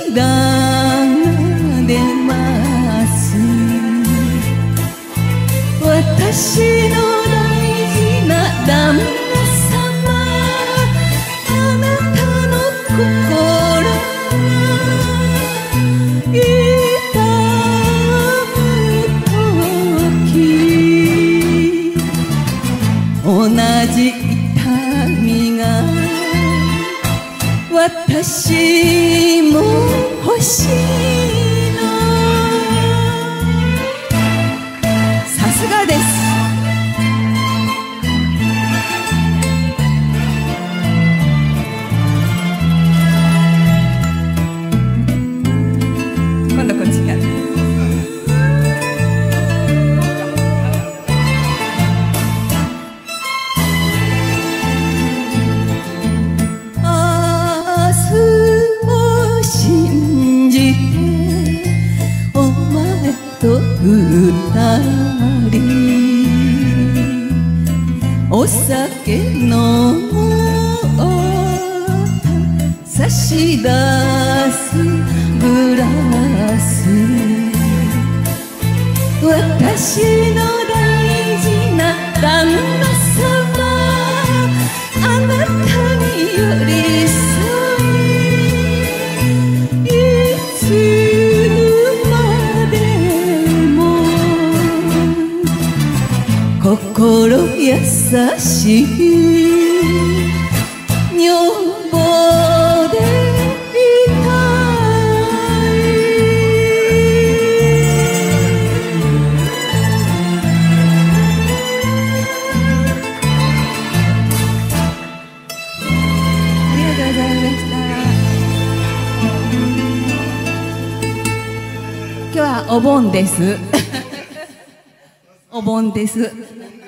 涙が出ます。私の大事な旦那様、あなたの心が痛む時、同じ痛みが私も欲しいの。さすがです。今度こっちから。信じてお前と二人お酒飲もう、差し出すグラス、私の大事な旦那様、あなたに寄り添心優しい女房でいたい。ありがとうございました。今日はお盆です。お盆です。